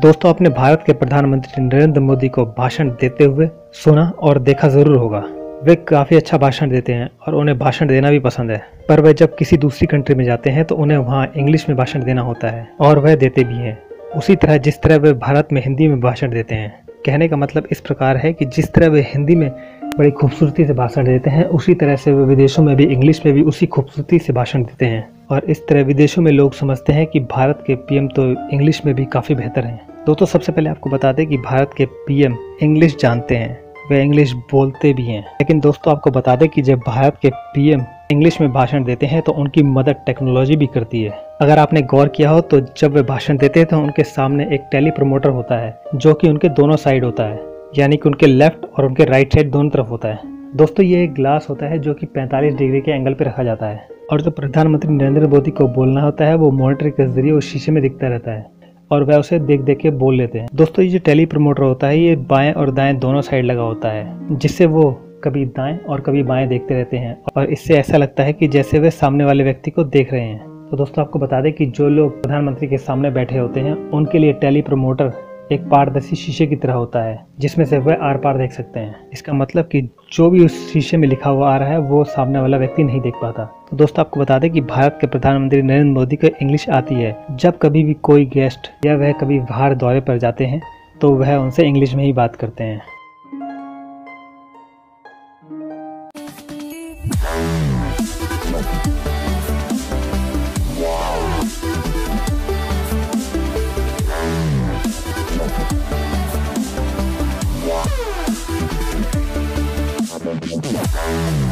दोस्तों, आपने भारत के प्रधानमंत्री नरेंद्र मोदी को भाषण देते हुए सुना और देखा जरूर होगा। वे काफ़ी अच्छा भाषण देते हैं और उन्हें भाषण देना भी पसंद है। पर वे जब किसी दूसरी कंट्री में जाते हैं तो उन्हें वहाँ इंग्लिश में भाषण देना होता है और वह देते भी हैं, उसी तरह जिस तरह वे भारत में हिंदी में भाषण देते हैं। कहने का मतलब इस प्रकार है कि जिस तरह वे हिंदी में बड़ी खूबसूरती से भाषण देते हैं, उसी तरह से वे विदेशों में भी इंग्लिश में भी उसी खूबसूरती से भाषण देते हैं। और इस तरह विदेशों में लोग समझते हैं कि भारत के पीएम तो इंग्लिश में भी काफ़ी बेहतर हैं। दोस्तों, सबसे पहले आपको बता दें कि भारत के पीएम इंग्लिश जानते हैं, वे इंग्लिश बोलते भी हैं। लेकिन दोस्तों, आपको बता दें कि जब भारत के पीएम इंग्लिश में भाषण देते हैं तो उनकी मदद टेक्नोलॉजी भी करती है। अगर आपने गौर किया हो तो जब वे भाषण देते हैं तो उनके सामने एक टेली प्रमोटर होता है जो कि उनके दोनों साइड होता है, यानी कि उनके लेफ्ट और उनके राइट साइड दोनों तरफ होता है। दोस्तों, ये एक ग्लास होता है जो कि 45 डिग्री के एंगल पे रखा जाता है और जो प्रधानमंत्री नरेंद्र मोदी को बोलना होता है वो मॉनिटर के जरिए उस शीशे में दिखता रहता है और वह उसे देख देख के बोल लेते हैं। दोस्तों, ये जो टेली प्रमोटर होता है ये बाएं और दाएं दोनों साइड लगा होता है, जिससे वो कभी दाएं और कभी बाएं देखते रहते हैं और इससे ऐसा लगता है कि जैसे वे सामने वाले व्यक्ति को देख रहे हैं। तो दोस्तों, आपको बता दें कि जो लोग प्रधानमंत्री के सामने बैठे होते हैं उनके लिए टेली प्रमोटर एक पारदर्शी शीशे की तरह होता है जिसमें से वह आर पार देख सकते हैं। इसका मतलब कि जो भी उस शीशे में लिखा हुआ आ रहा है वो सामने वाला व्यक्ति नहीं देख पाता। तो दोस्तों, आपको बता दें कि भारत के प्रधानमंत्री नरेंद्र मोदी को इंग्लिश आती है। जब कभी भी कोई गेस्ट या वह कभी बाहर दौरे पर जाते हैं तो वह उनसे इंग्लिश में ही बात करते हैं। Yeah.